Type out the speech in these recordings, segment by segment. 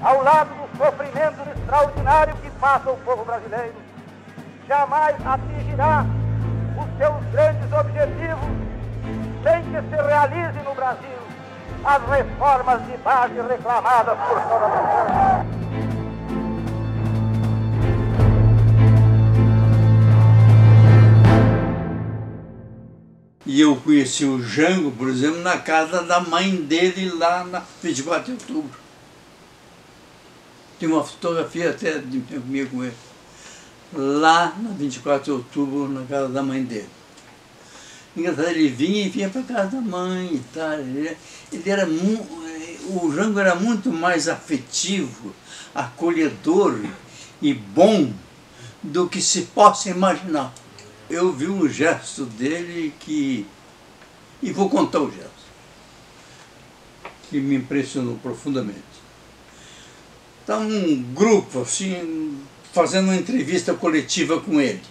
ao lado do sofrimento extraordinário que passa o povo brasileiro, jamais atingirá os seus grandes objetivos sem que se realize no Brasil as reformas de base reclamadas por toda a nação. E eu conheci o Jango, por exemplo, na casa da mãe dele, lá na 24 de outubro. Tem uma fotografia até de minha com ele. Lá na 24 de outubro, na casa da mãe dele. Engraçado, ele vinha e vinha para casa da mãe e tal. O Jango era muito mais afetivo, acolhedor e bom do que se possa imaginar. Eu vi um gesto dele e vou contar o gesto, que me impressionou profundamente. Estava um grupo, assim, fazendo uma entrevista coletiva com ele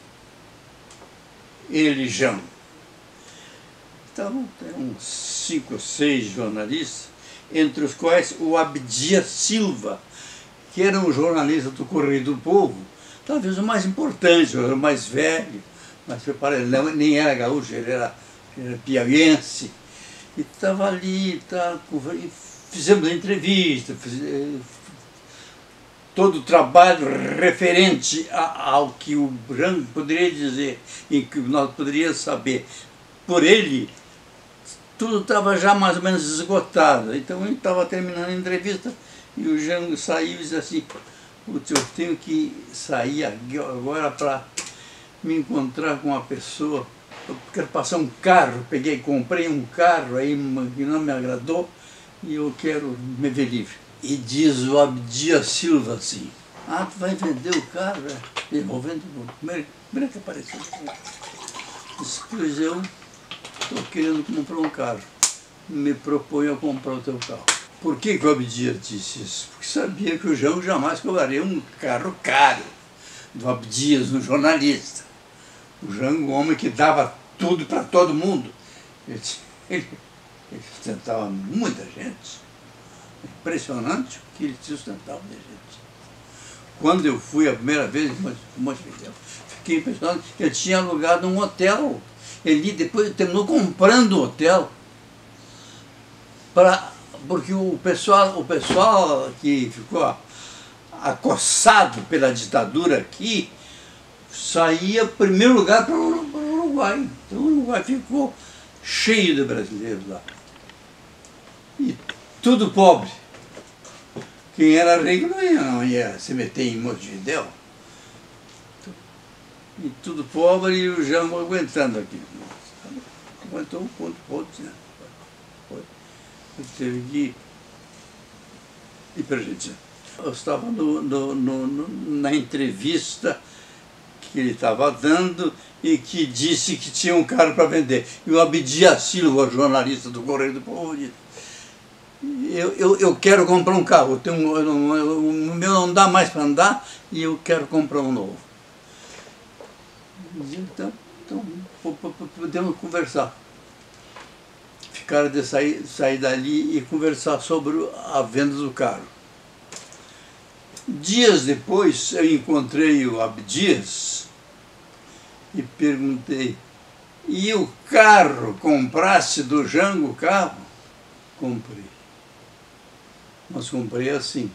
e Jango. Estavam uns 5 ou 6 jornalistas, entre os quais o Abdias Silva, que era um jornalista do Correio do Povo, talvez o mais importante, o mais velho, mas preparado, ele nem era gaúcho, ele era piauiense. E estava ali, e fizemos a entrevista, todo o trabalho referente ao que o Jango poderia dizer e que nós poderíamos saber por ele. Tudo estava já mais ou menos esgotado. Então ele estava terminando a entrevista e o Jango saiu e disse assim: eu tenho que sair agora para me encontrar com uma pessoa, eu quero passar um carro, comprei um carro aí que não me agradou e eu quero me ver livre. E diz o Abdias Silva assim: ah, tu vai vender o carro? Eu vou vender, primeiro que apareceu. Pois eu estou querendo comprar um carro, me proponho a comprar o teu carro. Por que o Abdias disse isso? Porque sabia que o Jango jamais cobraria um carro caro do Abdias, um jornalista. O Jango, um homem que dava tudo para todo mundo. Ele sustentava muita gente. Impressionante o que ele sustentava de gente. Quando eu fui a primeira vez em Montevidéu, fiquei impressionado que ele tinha alugado um hotel. Ele depois terminou comprando o hotel. Porque o pessoal que ficou acossado pela ditadura aqui, saía em primeiro lugar para o Uruguai. Então o Uruguai ficou cheio de brasileiros lá. E tudo pobre. Quem era rico não ia se meter em Montevidéu. E tudo pobre e o Jango aguentando aqui. Aguentou um ponto para outro, né? Ele teve que ir para a Argentina. Eu estava na entrevista que ele estava dando e que disse que tinha um carro para vender. E o Abdias Silva, jornalista do Correio do Povo, disse: eu quero comprar um carro, o meu não dá mais para andar e eu quero comprar um novo. Então podemos conversar. Ficaram de sair dali e conversar sobre a venda do carro. Dias depois eu encontrei o Abdias e perguntei: e o carro, compraste do Jango o carro? Comprei. Mas comprei assim.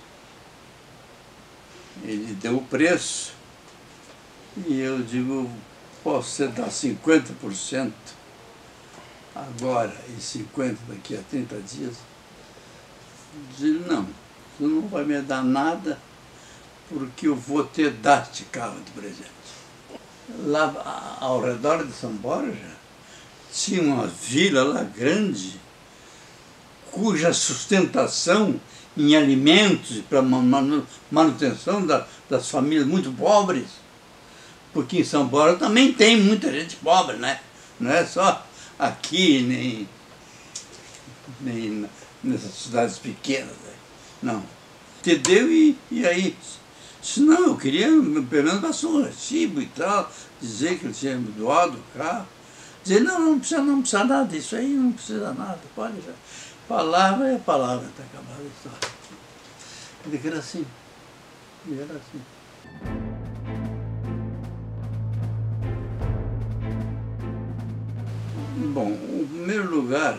Ele deu o preço e eu digo: posso te dar 50% agora e 50% daqui a 30 dias? Ele: não, tu não vai me dar nada porque eu vou te dar este carro de presente. Lá ao redor de São Borja tinha uma vila lá grande cuja sustentação em alimentos para manutenção das famílias muito pobres, porque em São Borja também tem muita gente pobre, né? Não é só aqui, nem nessas cidades pequenas, né? Não. Entendeu? E aí, disse: não, eu queria pelo menos passar um recibo e tal, dizer que ele tinha me doado o carro. Dizer: não precisa nada disso aí, não precisa nada, pode já. Palavra é palavra, está acabada a história. Ele era assim. Ele era assim. Bom, em primeiro lugar,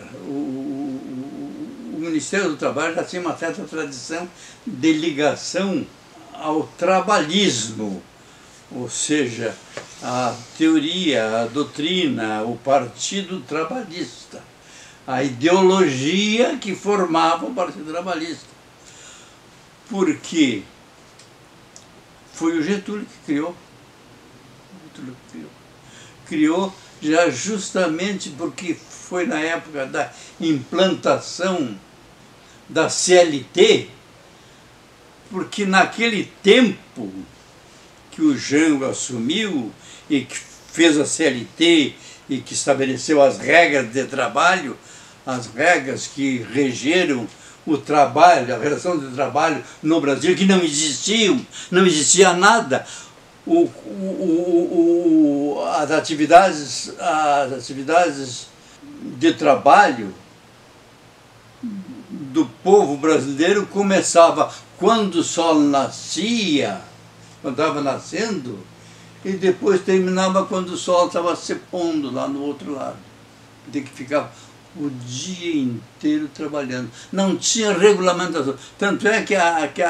o Ministério do Trabalho já tinha uma certa tradição de ligação ao trabalhismo, ou seja, a teoria, a doutrina, o Partido Trabalhista, a ideologia que formava o Partido Trabalhista. Porque foi o Getúlio que criou. Criou já justamente porque foi na época da implantação da CLT, porque naquele tempo que o Jango assumiu e que fez a CLT e que estabeleceu as regras de trabalho, as regras que regeram o trabalho, a relação de trabalho no Brasil, que não existiam, não existia nada. As atividades de trabalho do povo brasileiro começava quando o sol nascia, quando estava nascendo, e depois terminava quando o sol estava se pondo lá no outro lado. Tem que ficar o dia inteiro trabalhando. Não tinha regulamentação. Tanto é que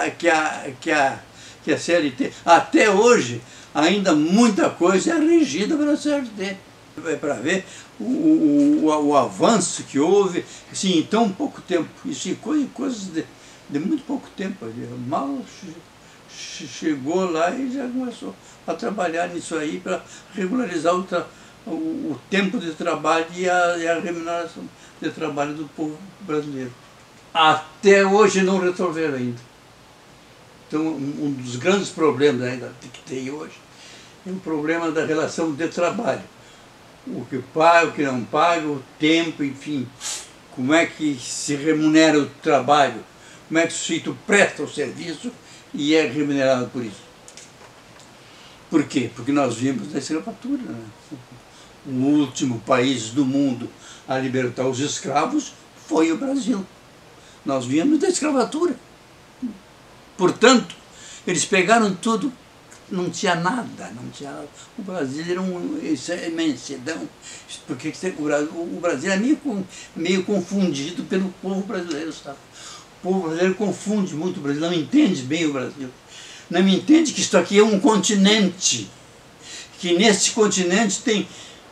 a CLT, até hoje, ainda muita coisa é regida pela CLT. É para ver o avanço que houve assim, em tão pouco tempo. Isso em coisas de muito pouco tempo. Mal chegou lá e já começou a trabalhar nisso aí para regularizar o tempo de trabalho e a remuneração de trabalho do povo brasileiro. Até hoje não resolveram ainda. Então, um dos grandes problemas ainda que tem hoje é o problema da relação de trabalho. O que paga, o que não paga, o tempo, enfim. Como é que se remunera o trabalho? Como é que o sujeito presta o serviço e é remunerado por isso? Por quê? Porque nós vimos da escravatura, né? O último país do mundo a libertar os escravos foi o Brasil. Nós viemos da escravatura. Portanto, eles pegaram tudo, não tinha nada, não tinha nada. O Brasil era uma imensidão, porque o Brasil é meio confundido pelo povo brasileiro, sabe? O povo brasileiro confunde muito o Brasil, não entende bem o Brasil. Não entende que isto aqui é um continente, que nesse continente tem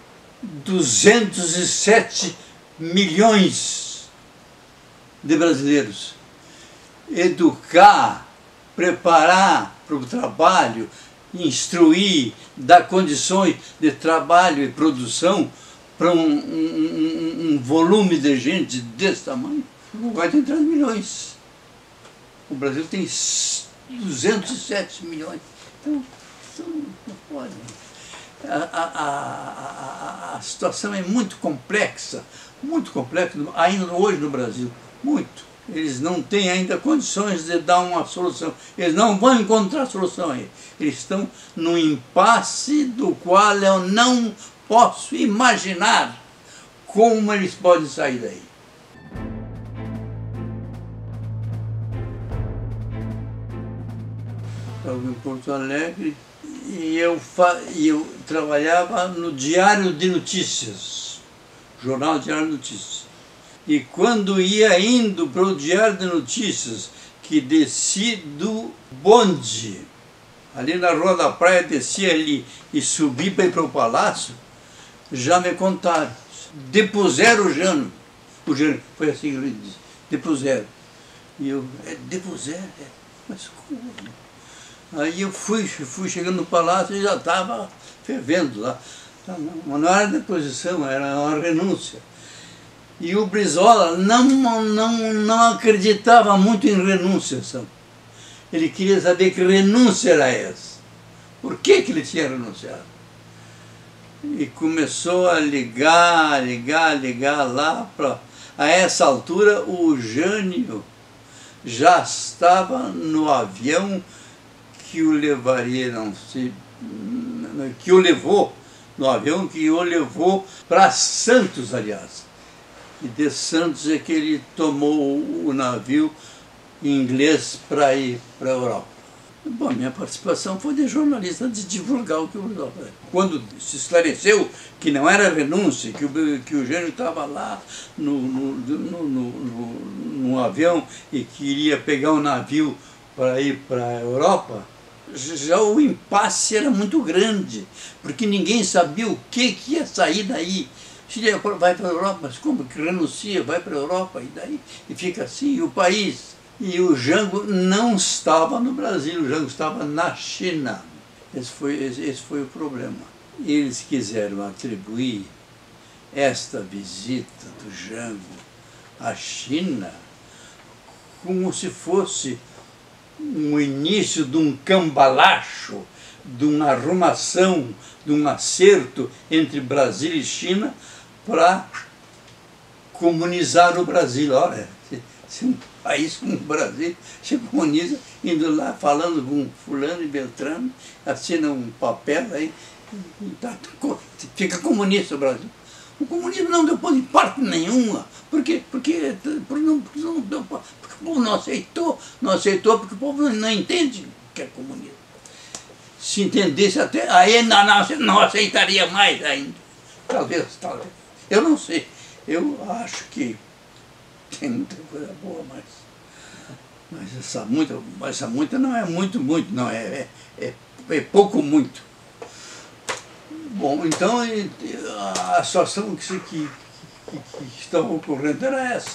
207 milhões de brasileiros. Educar, preparar para o trabalho, instruir, dar condições de trabalho e produção para um volume de gente desse tamanho, não vai ter 3 milhões. O Brasil tem 207 milhões. Então não pode. A situação é muito complexa ainda hoje no Brasil, muito. Eles não têm ainda condições de dar uma solução, eles não vão encontrar solução aí. Eles estão num impasse do qual eu não posso imaginar como eles podem sair daí. Estava em Porto Alegre e eu trabalhava no Diário de Notícias, Jornal Diário de Notícias. E quando ia indo para o Diário de Notícias, que desci do bonde, ali na Rua da Praia, desci ali e subi para ir para o Palácio, já me contaram. Depuseram o Jânio. O Jânio, foi assim que ele disse, depuseram. E eu, depuseram? Mas como? Aí eu fui chegando no Palácio e já estava fervendo lá. Mas não era deposição, era uma renúncia. E o Brizola não acreditava muito em renúncia, sabe? Ele queria saber que renúncia era essa. Por que ele tinha renunciado? E começou a ligar lá. A essa altura, o Jânio já estava no avião que o levaria, que o levou, no avião que o levou para Santos, aliás. E de Santos é que ele tomou o navio inglês para ir para a Europa. Bom, minha participação foi de jornalista, de divulgar o que o Brizola fazia. Quando se esclareceu que não era renúncia, que o Jânio estava lá no avião e que iria pegar um navio para ir para a Europa, já o impasse era muito grande, porque ninguém sabia o que ia sair daí. Chile vai para a Europa, mas como que renuncia, vai para a Europa, e daí? E fica assim, e o país. E o Jango não estava no Brasil, o Jango estava na China. Esse foi o problema. Eles quiseram atribuir esta visita do Jango à China como se fosse um início de um cambalacho, de uma arrumação, de um acerto entre Brasil e China para comunizar o Brasil. Olha, se um país como o Brasil se comuniza, indo lá falando com fulano e beltrano, assina um papel aí, fica comunista o Brasil. O comunismo não deu ponto de parte nenhuma. Por quê? Porque o povo não aceitou, porque o povo não entende o que é comunismo. Se entendesse até, aí não aceitaria mais ainda. Talvez. Eu não sei. Eu acho que tem muita coisa boa, mas essa muita não é muito, não, é pouco, muito. Bom, então a situação que estava ocorrendo era essa.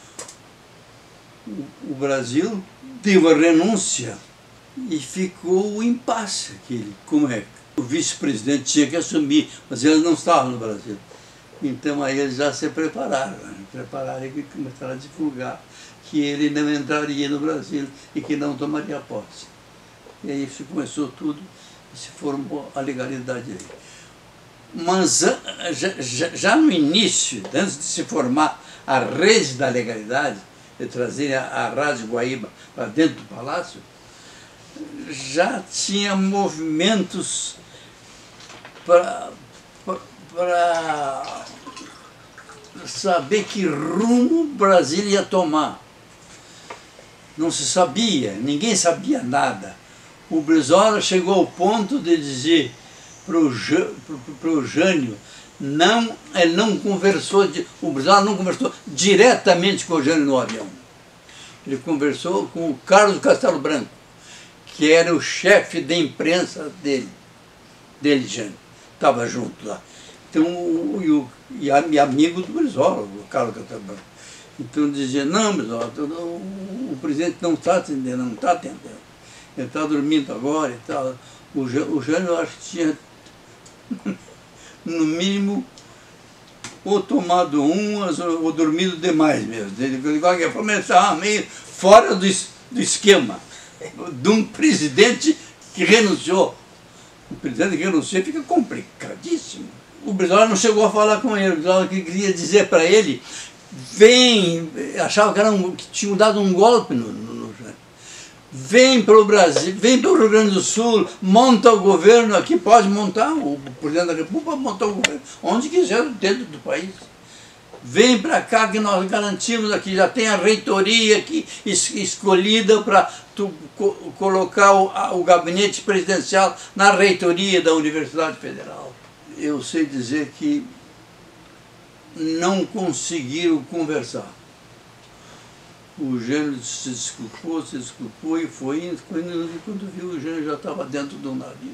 O Brasil deu a renúncia e ficou o impasse. Como é? O vice-presidente tinha que assumir, mas ele não estava no Brasil. Então aí eles já se prepararam, e começaram a divulgar que ele não entraria no Brasil e que não tomaria posse. E aí se começou tudo e se formou a legalidade dele. Mas já no início, antes de se formar a rede da legalidade, de trazer a Rádio Guaíba para dentro do palácio, já tinha movimentos para saber que rumo o Brasil ia tomar. Não se sabia, ninguém sabia nada. O Brizola chegou ao ponto de dizer para o Jânio, ele não conversou, o Brizola não conversou diretamente com o Jânio no avião. Ele conversou com o Carlos Castelo Branco, que era o chefe de imprensa dele, Jânio. Estava junto lá. Então, e amigo do Brizola, o Carlos Castelo Branco. Então dizia, não, Brizola, o presidente não está atendendo, Ele está dormindo agora e tal. O Jânio, eu acho que tinha, no mínimo, ou tomado ou dormido demais mesmo. De qualquer forma, ele estava meio fora do esquema de um presidente que renunciou. O presidente que renunciou fica complicadíssimo. O Brizola não chegou a falar com ele, o Brizola queria dizer para ele, achava que tinham dado um golpe no Jânio. Vem para o Brasil, vem para o Rio Grande do Sul, monta o governo aqui, pode montar, o presidente da República pode montar o governo, onde quiser, dentro do país. Vem para cá que nós garantimos aqui, já tem a reitoria aqui escolhida para colocar o gabinete presidencial na reitoria da Universidade Federal. Eu sei dizer que não conseguiram conversar. O Jânio se desculpou e foi indo, e quando viu, o Jânio já estava dentro do navio.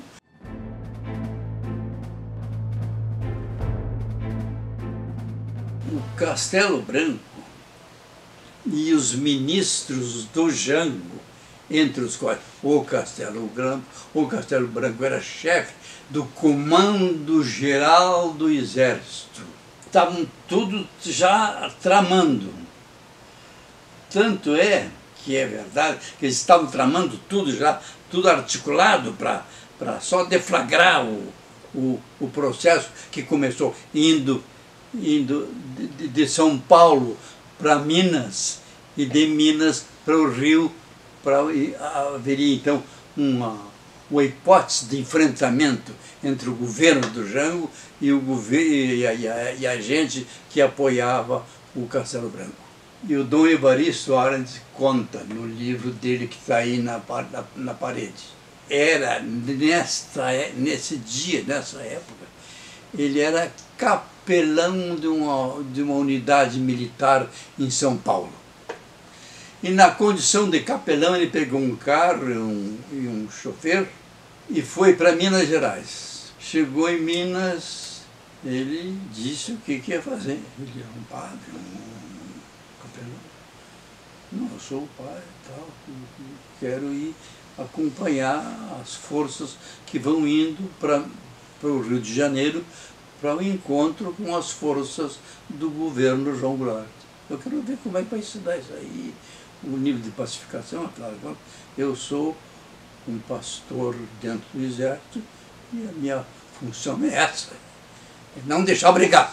O Castelo Branco e os ministros do Jango, entre os quais o Castelo Branco era chefe do Comando Geral do Exército. Estavam tudo já tramando. Tanto é que é verdade que eles estavam tramando tudo já, tudo articulado para só deflagrar o processo que começou indo de São Paulo para Minas e de Minas para o Rio, haveria então uma hipótese de enfrentamento entre o governo do Jango e a gente que apoiava o Castelo Branco. E o Dom Evaristo Arends conta no livro dele que está aí na parede. Era nesse dia, nessa época, ele era capelão de uma unidade militar em São Paulo. E na condição de capelão ele pegou um carro e um chofer e foi para Minas Gerais. Chegou em Minas, ele disse o que ia fazer. Ele era um padre, capelão. Não, eu sou o pai e tal, quero ir acompanhar as forças que vão indo para o Rio de Janeiro para o encontro com as forças do governo João Goulart. Eu quero ver como é que vai se dar isso aí, o nível de pacificação, é claro. Eu sou um pastor dentro do exército e a minha função é essa, é não deixar brigar.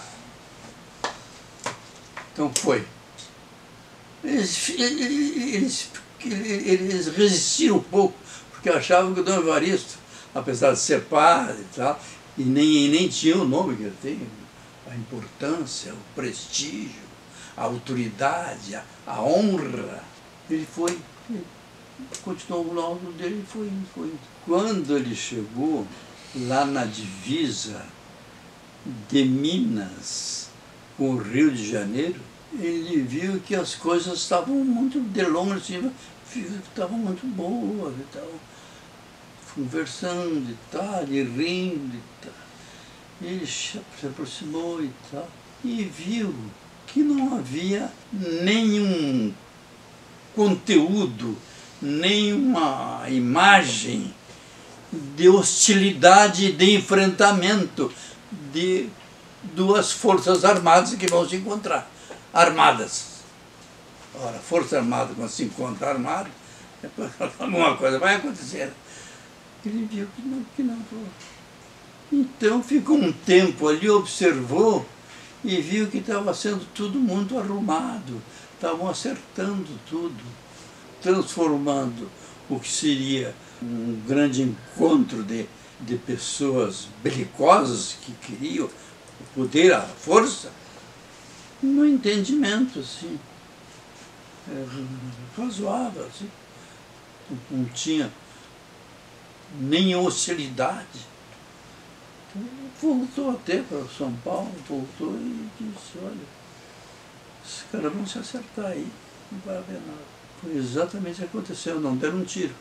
Então foi. Eles resistiram um pouco, porque achavam que o Dom Evaristo, apesar de ser padre e tal, e nem tinha o nome que ele tem, a importância, o prestígio, a autoridade, a honra. Ele foi, continuou o laudo dele e foi. Quando ele chegou lá na divisa de Minas com o Rio de Janeiro, ele viu que as coisas estavam muito, de longe, estavam muito boas e tal, conversando e tal, e rindo e tal. Ele se aproximou e tal, e viu que não havia nenhum conteúdo, nenhuma imagem de hostilidade, de enfrentamento de duas forças armadas que vão se encontrar. Armadas. Ora, Força Armada, quando se encontra armado, alguma coisa vai acontecer. Ele viu que não foi. Então ficou um tempo ali, observou e viu que estava sendo tudo muito arrumado. Estavam acertando tudo, transformando o que seria um grande encontro de pessoas belicosas que queriam o poder, a força, no entendimento, assim, razoável, assim. Não tinha nem hostilidade. Então, voltou até para São Paulo, voltou e disse, olha, esses caras vão se acertar aí, não vai haver nada. Foi exatamente o que aconteceu, não deram um tiro.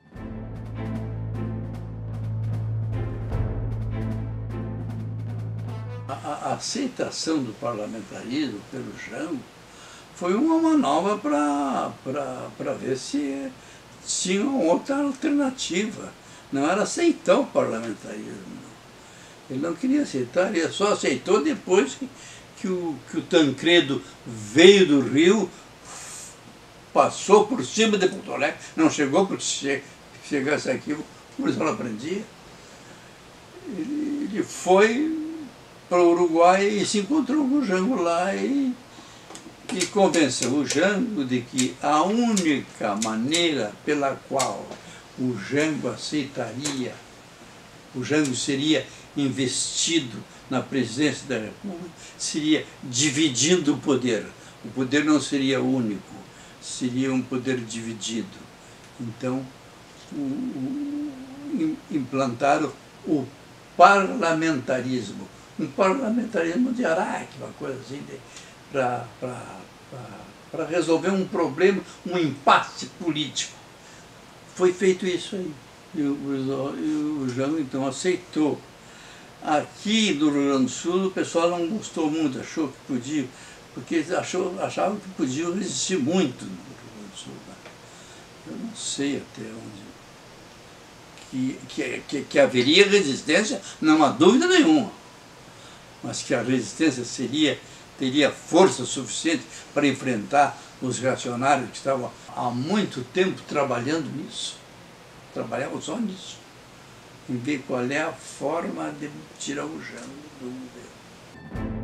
A aceitação do parlamentarismo pelo Jango foi uma manobra para ver se tinha outra alternativa. Não era aceitar o parlamentarismo. Não. Ele não queria aceitar, ele só aceitou depois que o Tancredo veio do Rio, passou por cima de Porto Alegre, não chegou, porque se chegasse aqui o policial prendia. Ele foi para o Uruguai e se encontrou com o Jango lá e convenceu o Jango de que a única maneira pela qual o Jango aceitaria, o Jango seria investido na presidência da República, seria dividindo o poder. O poder não seria único, seria um poder dividido. Então, implantaram o parlamentarismo. Um parlamentarismo de Araque, uma coisa assim, para resolver um problema, um impasse político. Foi feito isso aí. E o Jango, então, aceitou. Aqui no Rio Grande do Sul, o pessoal não gostou muito, achou que podia, porque achavam que podiam resistir muito no Rio Grande do Sul. Né? Eu não sei até onde. Que haveria resistência, não há dúvida nenhuma. Mas que a resistência teria força suficiente para enfrentar os reacionários que estavam há muito tempo trabalhando nisso. Trabalhavam só nisso. E ver qual é a forma de tirar o Jango do governo.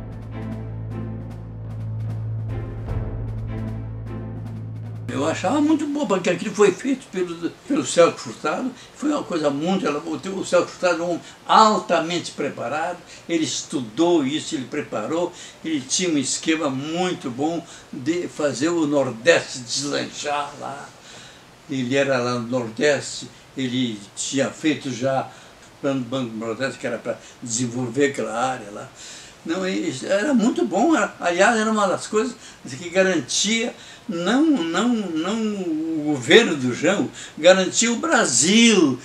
Eu achava muito bom, porque aquilo foi feito pelo Celso Furtado, foi uma coisa muito... O Celso Furtado é um homem altamente preparado, ele estudou isso, ele preparou, ele tinha um esquema muito bom de fazer o Nordeste deslanchar lá. Ele era lá no Nordeste, ele tinha feito já o plano do Banco do Nordeste, que era para desenvolver aquela área lá. Não, era muito bom, aliás, era uma das coisas que garantia, não o governo do Jango, garantia o Brasil.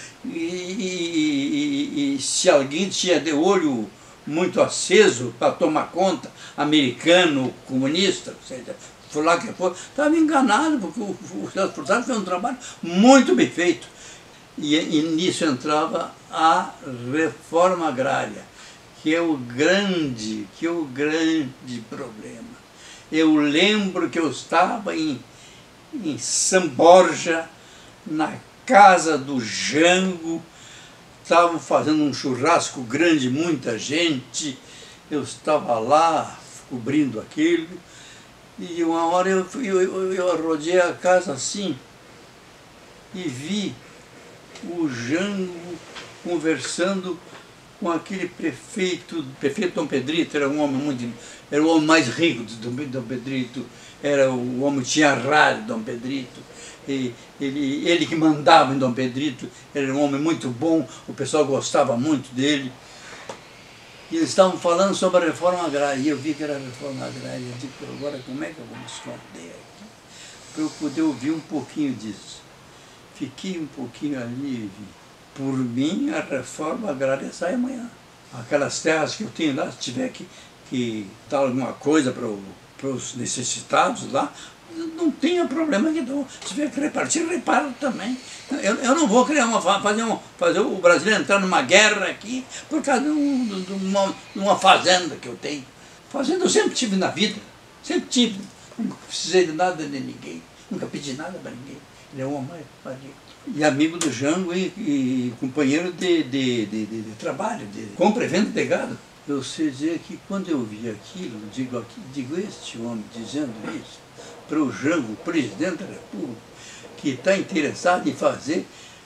E se alguém tinha de olho muito aceso para tomar conta, americano, comunista, por lá que for, estava enganado, porque o Celso Furtado fez um trabalho muito bem feito. E nisso entrava a reforma agrária, que é o grande problema. Eu lembro que eu estava em São Borja, na casa do Jango, estavam fazendo um churrasco grande, muita gente, eu estava lá cobrindo aquilo, e uma hora eu rodei a casa assim, e vi o Jango conversando com aquele prefeito Dom Pedrito, era um homem era o homem mais rico de Dom Pedrito, era o homem que tinha rádio, Dom Pedrito, e ele que mandava em Dom Pedrito, era um homem muito bom, o pessoal gostava muito dele. E eles estavam falando sobre a reforma agrária, e eu vi que era a reforma agrária, eu digo, agora como é que eu vou me esconder aqui, para eu poder ouvir um pouquinho disso. Fiquei um pouquinho ali e vi. Por mim, a reforma agrária sai amanhã. Aquelas terras que eu tenho lá, se tiver que dar alguma coisa para os necessitados lá, não tenha problema que dou. Se tiver que repartir, reparo também. Eu não vou criar fazer o brasileiro entrar numa guerra aqui por causa de uma fazenda que eu tenho. Fazenda eu sempre tive na vida, sempre tive. Nunca precisei de nada de ninguém, nunca pedi nada para ninguém. Ele é um homem e amigo do Jango e companheiro de trabalho, de compra e venda de gado. Eu sei dizer que quando eu vi aquilo, digo este homem dizendo isso para o Jango, presidente da República, que está interessado em fazer,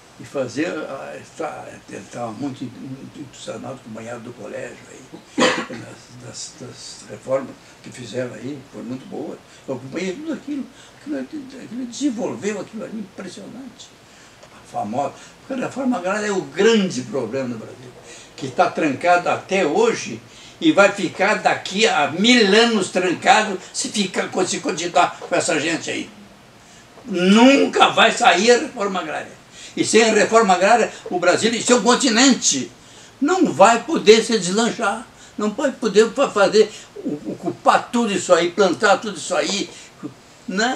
ele estava muito entusiasmado com o banhado do colégio aí, das reformas que fizeram aí, foram muito boas. Eu acompanhei tudo aquilo desenvolveu aquilo ali, impressionante. A famosa, porque a reforma agrária é o grande problema no Brasil, que está trancado até hoje e vai ficar daqui a 1000 anos trancado se continuar com essa gente aí. Nunca vai sair a reforma agrária. E sem a reforma agrária, o Brasil e seu continente não vai poder se deslanchar, não vai poder fazer, ocupar tudo isso aí, plantar tudo isso aí. Não,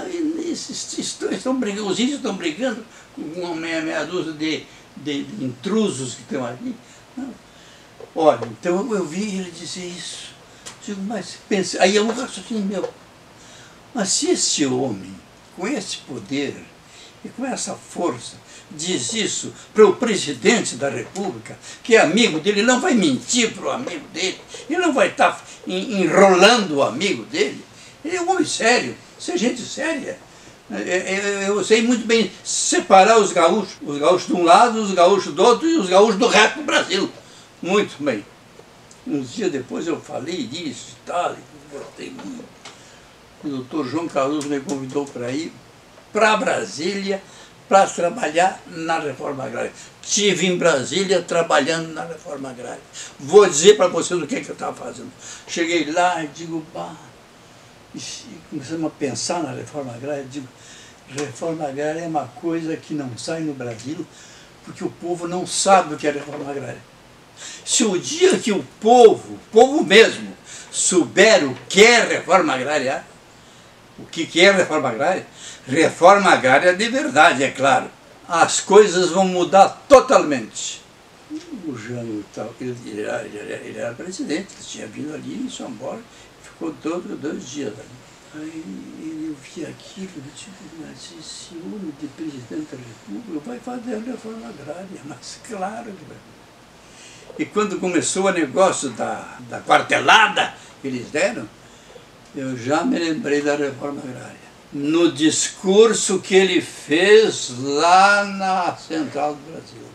os índios estão brigando com uma meia dúzia de intrusos que estão ali. Não. Olha, então eu vi ele dizer isso. Digo, mas pense, aí é um raciocínio meu. Mas se esse homem, com esse poder e com essa força, diz isso para o presidente da República, que é amigo dele, ele não vai mentir para o amigo dele, ele não vai estar enrolando o amigo dele. Ele é um homem sério, isso é gente séria. Eu sei muito bem separar os gaúchos de um lado, os gaúchos do outro e os gaúchos do resto do Brasil. Muito bem. Uns dias depois eu falei disso e tal, gostei muito. O doutor João Caruso me convidou para ir para Brasília para trabalhar na reforma agrária. Estive em Brasília trabalhando na reforma agrária. Vou dizer para vocês o que eu estava fazendo. Cheguei lá e digo, e começamos a pensar na reforma agrária, eu digo, reforma agrária é uma coisa que não sai no Brasil, porque o povo não sabe o que é reforma agrária. Se o dia que o povo mesmo, souber o que é reforma agrária, o que é reforma agrária de verdade, é claro, as coisas vão mudar totalmente. O Jango, ele era presidente, ele tinha vindo ali em São Paulo, ficou 2 dias ali. Aí eu vi aquilo, eu digo, mas esse homem de presidente da República vai fazer a reforma agrária, mas claro que vai. E quando começou o negócio da quartelada que eles deram, eu já me lembrei da reforma agrária. no discurso que ele fez lá na Central do Brasil.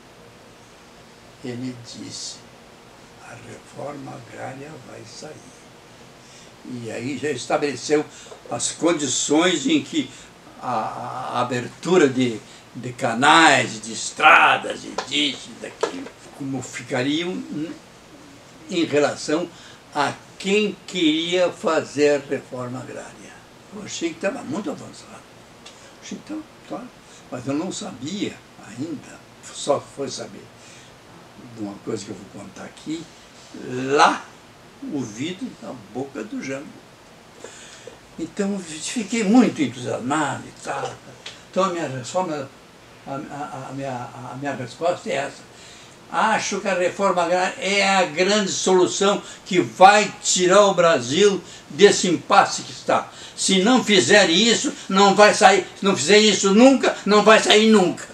Ele disse: a reforma agrária vai sair. E aí já estabeleceu as condições em que a abertura de canais, de estradas, de disso, daquilo, como ficariam em relação a quem queria fazer a reforma agrária. Eu achei que estava muito avançado. Achei que estava, claro, mas eu não sabia ainda, só foi saber de uma coisa que eu vou contar aqui, lá, ouvido na boca do Jango. Então, fiquei muito entusiasmado e tal. Então, a minha resposta é essa. Acho que a reforma agrária é a grande solução que vai tirar o Brasil desse impasse que está. Se não fizer isso, não vai sair. Se não fizer isso nunca, não vai sair nunca.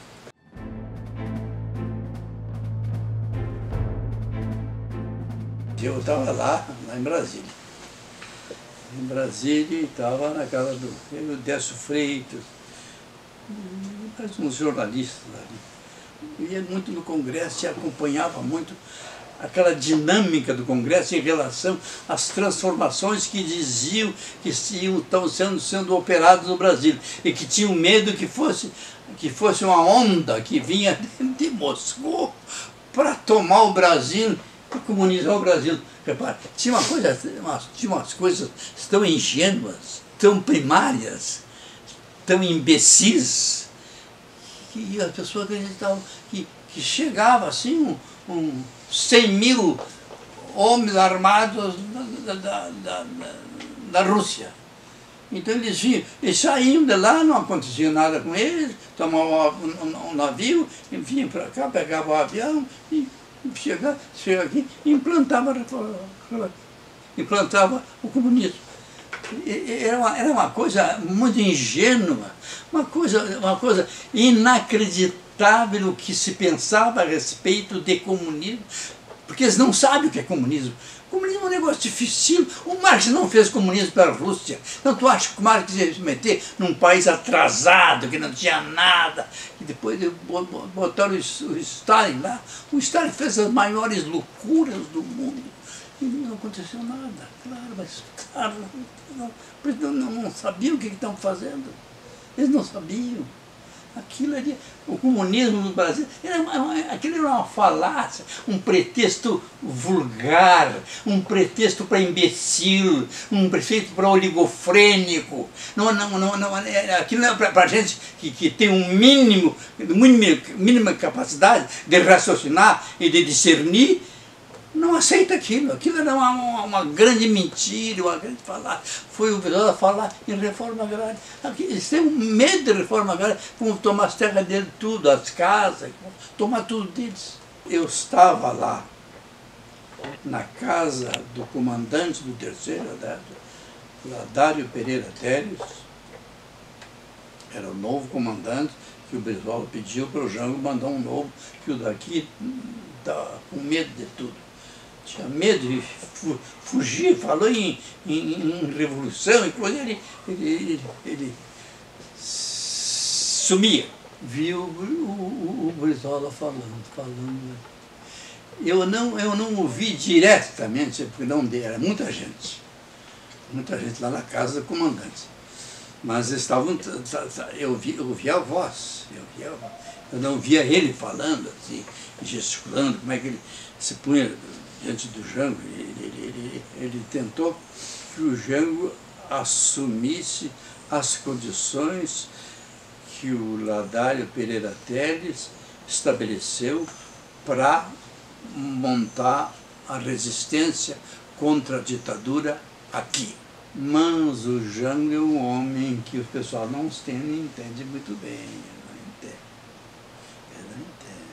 Eu estava lá em Brasília. Em Brasília, estava na casa do Décio Freitas, mais uns jornalistas ali. Eu ia muito no Congresso e acompanhava muito aquela dinâmica do Congresso em relação às transformações que diziam que estavam sendo operadas no Brasil e que tinham medo que fosse uma onda que vinha de Moscou para tomar o Brasil, para comunizar o Brasil. Repare, tinha umas coisas tão ingênuas, tão primárias, tão imbecis, que as pessoas acreditavam que chegava assim 100 mil homens armados da Rússia. Então eles saíam de lá, não acontecia nada com eles, tomavam um navio, vinham para cá, pegavam o avião e chegava aqui e implantava o comunismo. Era uma coisa muito ingênua, uma coisa inacreditável o que se pensava a respeito de comunismo, porque eles não sabem o que é comunismo. Comunismo é um negócio difícil. O Marx não fez comunismo pela Rússia. Então tu acha que o Marx ia se meter num país atrasado, que não tinha nada, e depois botaram o Stalin lá. O Stalin fez as maiores loucuras do mundo. E não aconteceu nada, claro, mas não sabiam o que estão fazendo. Eles não sabiam. Aquilo ali, o comunismo no Brasil, aquilo era uma falácia, um pretexto vulgar, um pretexto para imbecil, um pretexto para oligofrênico. Aquilo é para gente que tem mínima capacidade de raciocinar e de discernir. Não aceita aquilo. Aquilo era uma grande mentira, uma grande falácia. Foi o Brizola falar em reforma agrária. Eles têm um medo de reforma agrária, vão tomar as terras deles tudo, as casas, tomar tudo deles. Eu estava lá, na casa do comandante do terceiro exército, Ladário Pereira Teles, era o novo comandante, que o Brizola pediu para o Jango mandar um novo, que o daqui está com medo de tudo. Tinha medo de fugir, falou em revolução, inclusive ele sumia. Viu o Brizola falando. Eu não ouvi diretamente, porque não era muita gente lá na casa do comandante. Mas estavam, eu ouvia a voz, eu não via ele falando assim, gesticulando, como é que ele se punha diante do Jango. Ele tentou que o Jango assumisse as condições que o Ladário Pereira Teles estabeleceu para montar a resistência contra a ditadura aqui. Mas o Jango é um homem que o pessoal não entende muito bem. Ele não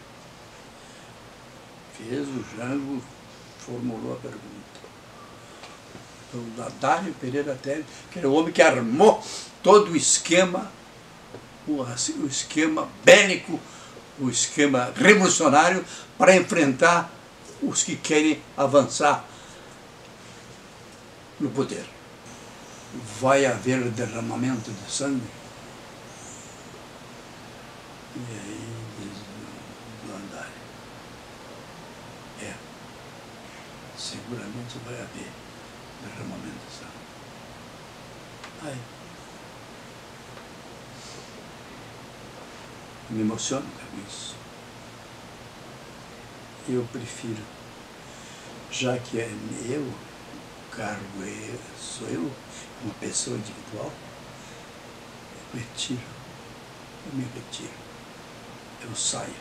entende. Fez o Jango, formulou a pergunta. O Ladário Pereira Teles, que era o homem que armou todo o esquema, o esquema bélico, o esquema revolucionário para enfrentar os que querem avançar no poder. vai haver derramamento de sangue? E aí diz o Andário, seguramente vai haver derramamento de sangue. Aí, me emociono com isso. Eu prefiro, já que é eu, o cargo sou eu, uma pessoa individual, eu me retiro, eu saio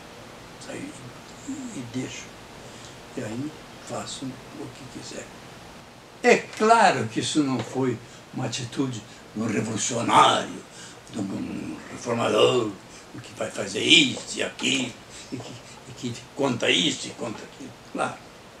e deixo, e aí faço o que quiser. É claro que isso não foi uma atitude de um revolucionário, de um reformador, que vai fazer isso e aquilo, e que conta isso e conta aquilo, claro.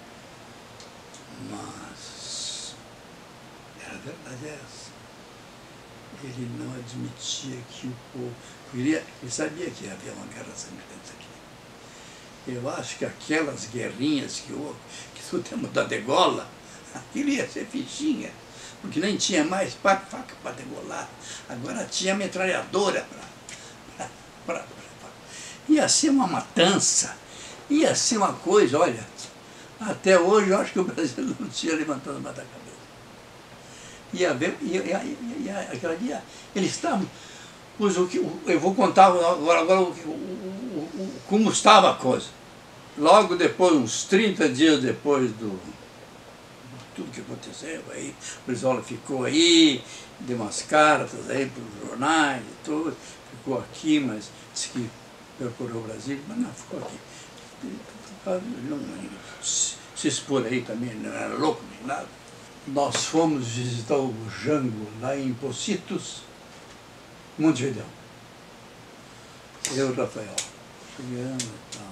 Mas a verdade é essa. Ele não admitia que o povo... Ele sabia que havia uma guerra sangrenta aqui. Eu acho que aquelas guerrinhas que houve, que no tempo da degola, aquilo ia ser fichinha, porque nem tinha mais faca para degolar. Agora tinha metralhadora para... Ia ser uma matança, ia ser uma coisa, olha, até hoje eu acho que o Brasil não tinha levantado mais da cabeça. Ia ver, aquela dia, eles estavam, eu vou contar agora como estava a coisa. Logo depois, uns 30 dias depois tudo que aconteceu, aí o Brizola ficou aí, deu umas cartas aí para os jornais e tudo, ficou aqui, mas disse que percorreu o Brasil, mas não, ficou aqui. Não se expor aí também, não era louco nem nada. Nós fomos visitar o Jango lá em Pocitos, Montevidéu. Eu e o Rafael. Chegamos e tal.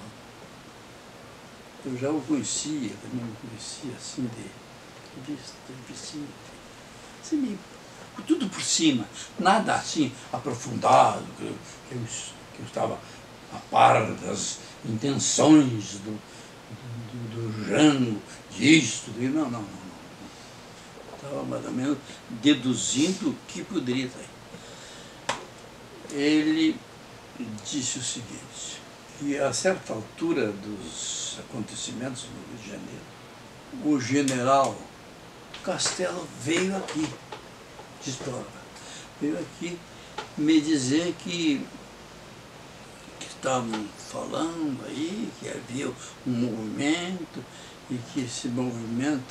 Eu já o conhecia, também o conhecia assim de vista, assim meio, tudo por cima, nada assim aprofundado, que eu estava a par das intenções do Jango, disto, não. Estava mais ou menos deduzindo o que poderia sair. Ele disse o seguinte, que a certa altura dos acontecimentos no Rio de Janeiro, o general Castelo veio aqui, veio aqui me dizer que estavam falando aí, que havia um movimento, e que esse movimento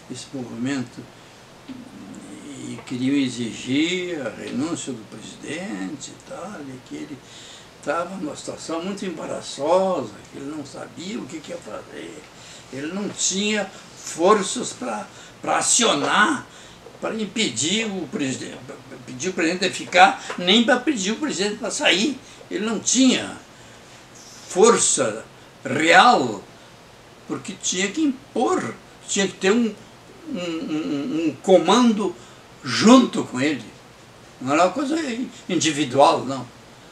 e queriam exigir a renúncia do presidente e tal, e que ele estava numa situação muito embaraçosa, que ele não sabia o que ia fazer, ele não tinha forças para acionar, para impedir o presidente de ficar, nem para pedir o presidente para sair. Ele não tinha força real, porque tinha que impor, tinha que ter um comando junto com ele. Não era uma coisa individual, não.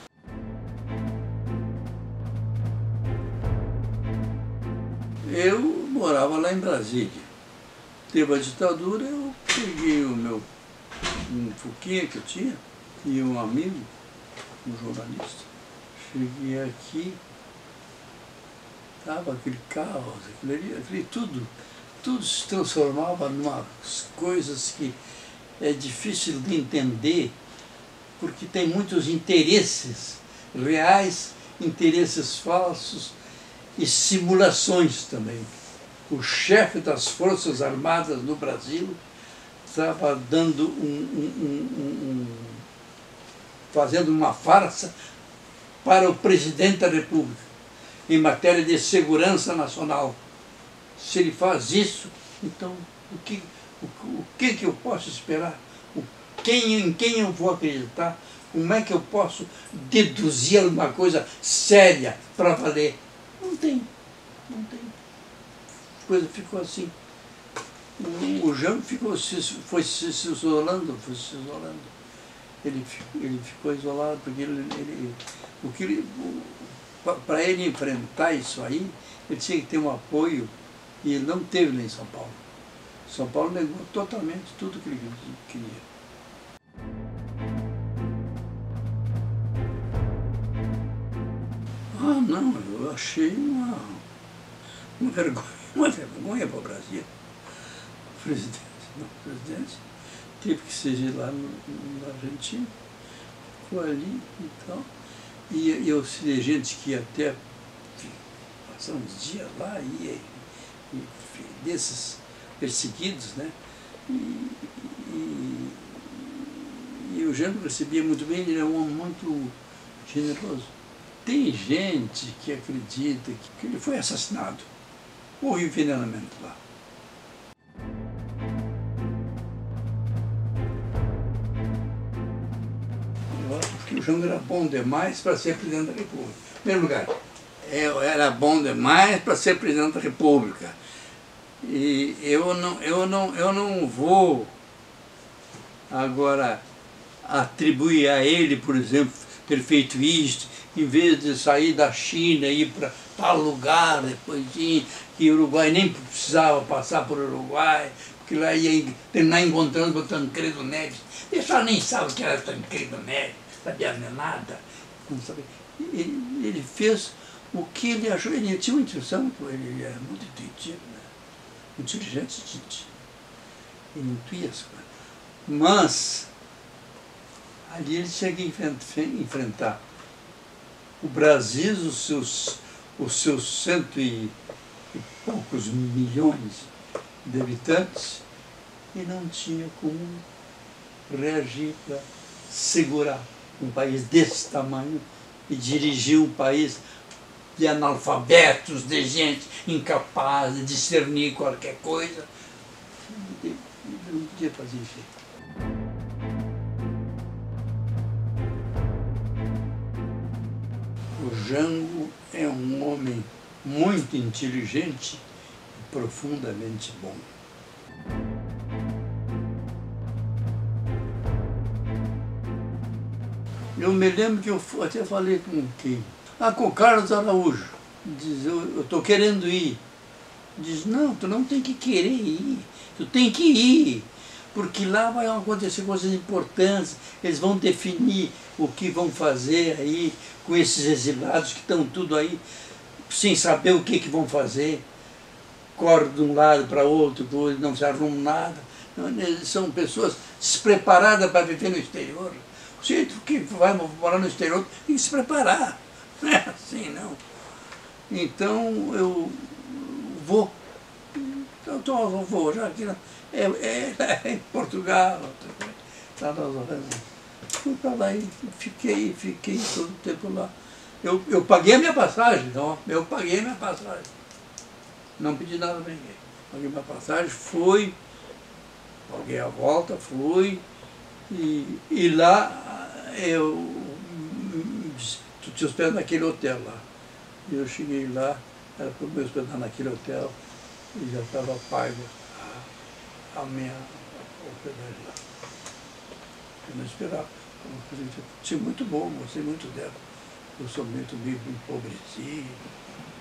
Eu morava lá em Brasília. Teve a ditadura, eu peguei um Fuquinha que eu tinha, e um amigo, um jornalista. Cheguei aqui, estava aquele caos, tudo se transformava em umas coisas que é difícil de entender, porque tem muitos interesses reais, interesses falsos e simulações também. O chefe das Forças Armadas no Brasil estava dando fazendo uma farsa para o presidente da República, em matéria de segurança nacional. Se ele faz isso, então o que eu posso esperar? Em quem eu vou acreditar? Como é que eu posso deduzir alguma coisa séria para valer? Não tem. A coisa ficou assim. O Jango foi se isolando. Ele ficou isolado porque para ele enfrentar isso aí, ele tinha que ter um apoio, e ele não teve lá em São Paulo. São Paulo negou totalmente tudo que ele queria. não, eu achei uma vergonha para o Brasil. O presidente teve que ser lá na Argentina, ficou ali e tal. E eu sei gente que até passar uns dias lá e desses perseguidos, né? E o Jango recebia muito bem, ele era um homem muito generoso. Tem gente que acredita que ele foi assassinado. Houve envenenamento lá. Porque o Jango era bom demais para ser presidente da República. Em primeiro lugar, era bom demais para ser presidente da República. E eu não vou agora atribuir a ele, por exemplo, ter feito isto, em vez de sair da China e ir para tal lugar, depois que o Uruguai nem precisava passar por Uruguai, porque lá ia terminar encontrando o Tancredo Neves. Ele só nem sabe o que era Tancredo Neves, sabia nada. Não sabia. Ele fez o que ele achou, ele tinha uma intuição, ele era muito intuitivo, né? Inteligente, ele intuía as coisas. Mas ali ele tinha que enfrentar o Brasil, os seus 100 e poucos milhões de habitantes, e não tinha como reagir para segurar um país desse tamanho e dirigir um país de analfabetos, de gente incapaz de discernir qualquer coisa. Ele não podia fazer isso. O Jango é um homem muito inteligente e profundamente bom. Eu me lembro que eu até falei com quem? Com o Carlos Araújo. Diz, eu estou querendo ir. Diz, não, tu não tem que querer ir, tu tem que ir, porque lá vai acontecer coisas importantes, eles vão definir o que vão fazer aí com esses exilados que estão tudo aí, sem saber o que vão fazer, correm de um lado para outro, não se arrumam nada. Eles são pessoas despreparadas para viver no exterior. O jeito que vai morar no exterior tem que se preparar, não é assim não. Então eu vou, eu vou já aqui em Portugal, lá nas Holanda. Fui para lá e fiquei todo o tempo lá. Eu paguei a minha passagem, não, eu paguei a minha passagem. Não pedi nada para ninguém. Paguei a minha passagem, fui, paguei a volta, fui, e lá eu te hospedar naquele hotel lá. Eu cheguei lá, era para me hospedar naquele hotel e já estava paga a minha hospedagem lá. Eu não esperava. Tinha muito bom, gostei muito dela. Eu sou muito empobrecido.